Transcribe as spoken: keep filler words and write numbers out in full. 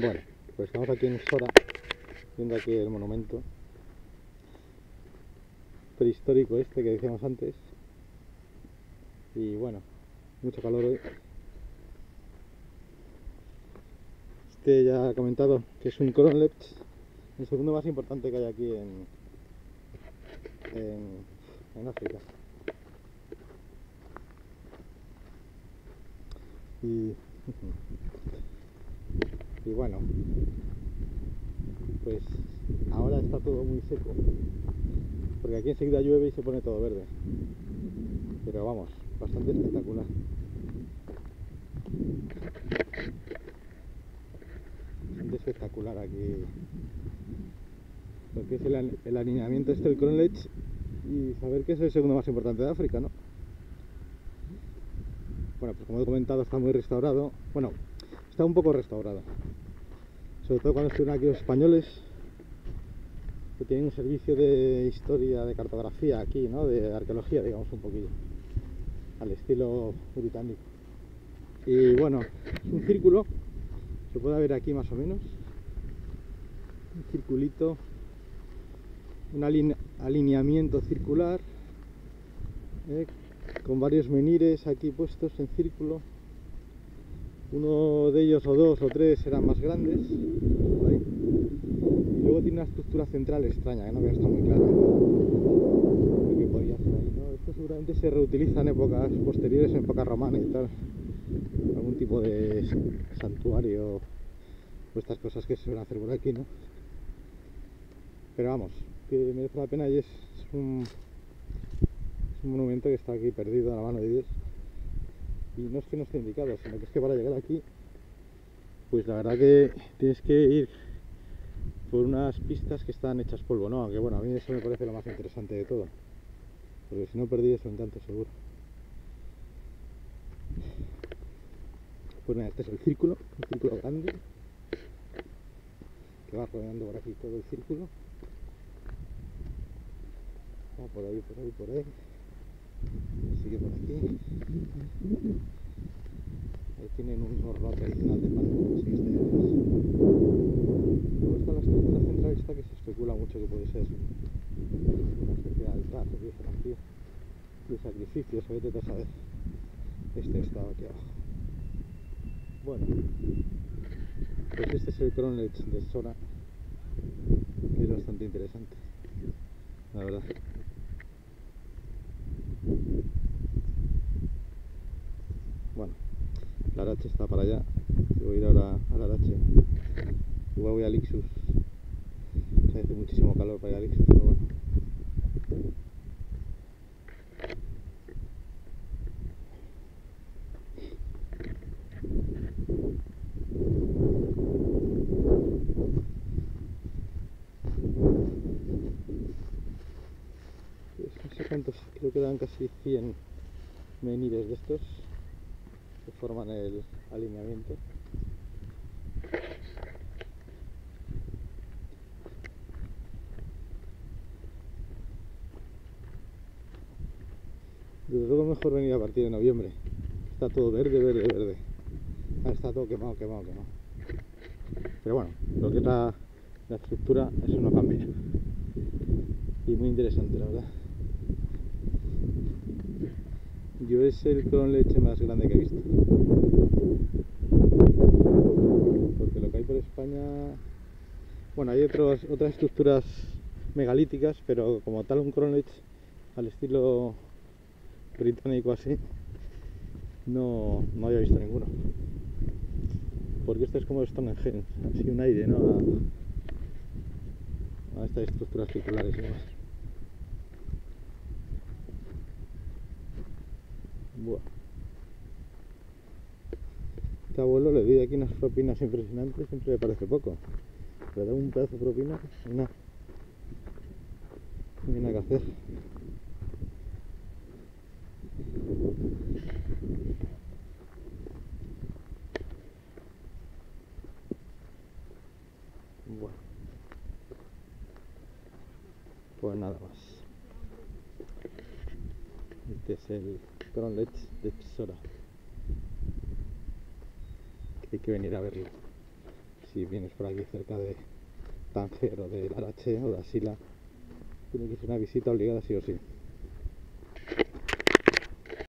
Bueno, pues estamos aquí en Sora, viendo aquí el monumento prehistórico este que decíamos antes. Y bueno, mucho calor hoy. Este ya ha comentado que es un Cronlecht, el segundo más importante que hay aquí en, en, en África. Y, y bueno, pues ahora está todo muy seco, porque aquí enseguida llueve y se pone todo verde. Pero vamos, bastante espectacular. Bastante espectacular aquí lo que es el, el alineamiento este del Cronlecht, y saber que es el segundo más importante de África, ¿no? Bueno, pues como he comentado, está muy restaurado. Bueno, está un poco restaurado, sobre todo cuando estuvieron aquí los españoles, que tienen un servicio de historia, de cartografía aquí, ¿no? De arqueología, digamos, un poquillo al estilo británico. Y bueno, es un círculo, se puede ver aquí más o menos, un circulito, un aline alineamiento circular, ¿eh? Con varios menhires aquí puestos en círculo. Uno de ellos, o dos o tres, eran más grandes, ahí. Y luego tiene una estructura central extraña, que no está muy clara lo que podía hacer ahí, ¿no? Esto seguramente se reutiliza en épocas posteriores, en época romana y tal, algún tipo de santuario o estas cosas que se suelen hacer por aquí, ¿no? Pero vamos, que merece la pena, y es un, es un monumento que está aquí perdido a la mano de Dios. Y no es que no esté indicado, sino que es que para llegar aquí, pues la verdad que tienes que ir por unas pistas que están hechas polvo, ¿no? Aunque bueno, a mí eso me parece lo más interesante de todo, porque si no perdí su encanto seguro. Pues nada, este es el círculo, un círculo grande, que va rodeando por aquí todo el círculo. Va por ahí, por ahí, por ahí. Sigue por aquí. Ahí tienen un horno tradicional de pan, así que este detrás. Luego está la estructura central esta, que se especula mucho que puede ser una especie de altar, o dicen aquí, de sacrificios, o vete a saber. Este estaba aquí abajo. Bueno, pues este es el Cronlecht de Sora, que es bastante interesante, la verdad. Bueno, la Arache está para allá. Yo voy a ir ahora a la Arache. Igual voy a Lixus. O sea, hace muchísimo calor para ir a Lixus, pero bueno. Pues no sé cuántos, creo que dan casi cien menhires de estos que forman el alineamiento. Desde luego mejor venir a partir de noviembre. Está todo verde, verde, verde. Ah, está todo quemado, quemado, quemado. Pero bueno, lo que es la, la estructura, eso no cambia. Y muy interesante, la verdad. Yo es el Cronlecht más grande que he visto. Porque lo que hay por España... Bueno, hay otros, otras estructuras megalíticas, pero como tal un Cronlecht al estilo británico así, no, no había visto ninguno. Porque esto es como Stonehenge, así un aire, ¿no? A, a estas estructuras circulares y demás. Buah. Este abuelo le di aquí unas propinas impresionantes, siempre me parece poco. Le da un pedazo de propina y nada. No hay nada que hacer. Bueno, pues nada más. Este es el Cronlecht de Sora, que hay que venir a verlo si vienes por aquí cerca de Tánger o de Larache o de Asila, tiene que ser una visita obligada sí o sí.